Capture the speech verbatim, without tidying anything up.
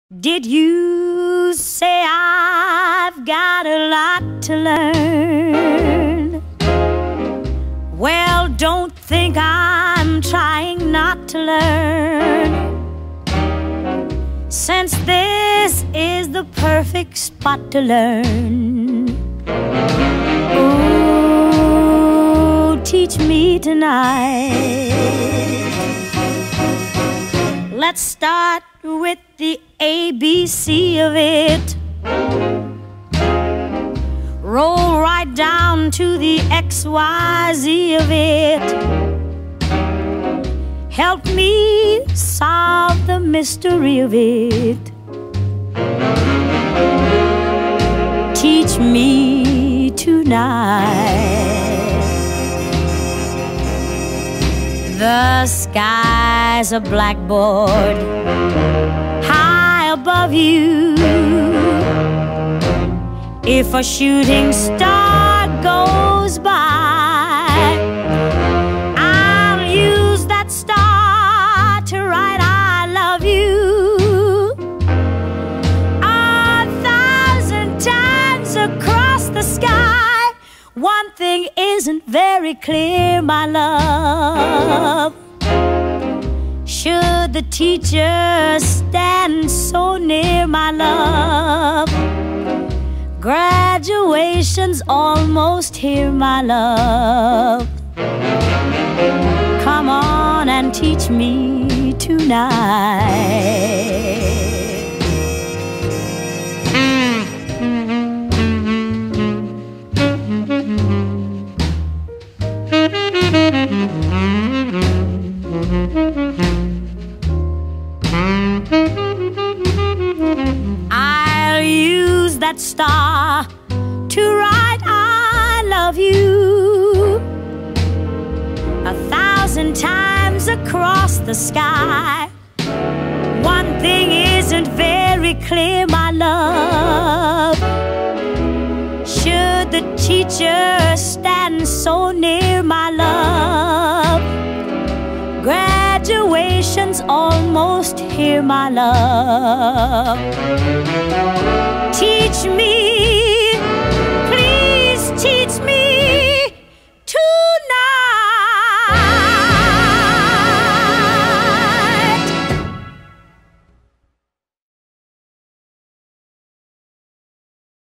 Did you say I've got a lot to learn? Well, don't think I'm trying not to learn, since this is the perfect spot to learn. Oh, teach me tonight. Let's start with the A B C of it. Roll right down to the X Y Z of it. Help me solve the mystery of it. Teach me tonight. The sky's a blackboard high above you. If a shooting star goes by, I'll use that star to write I love you a thousand times across the sky. One thing isn't very clear, my love. Should the teacher stand so near, my love? Graduation's almost here, my love. Come on and teach me tonight. I'll use that star to write I love you a thousand times across the sky. One thing isn't very clear, my love. Should the teacher stand so near, my love? Graduation's almost here, my love. Teach me, please teach me